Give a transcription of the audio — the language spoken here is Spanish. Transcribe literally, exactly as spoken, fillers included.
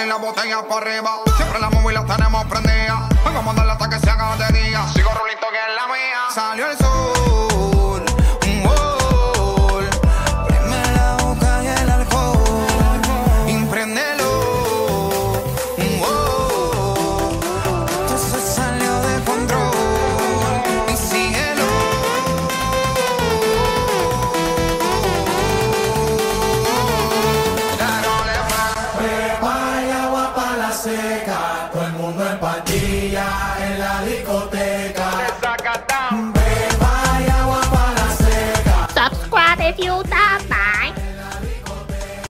y la botella para arriba. Siempre la móvil las tenemos prendidas. Hoy vamos a darle hasta que se haga de día. Sigo rulito que es la mía. Salió el sol, un gol. Prende la boca y el alcohol. Impréndelo, un gol. Esto se salió de control. Y síguelo. Prepara agua para la seca, todo el mundo en pandilla en la discoteca.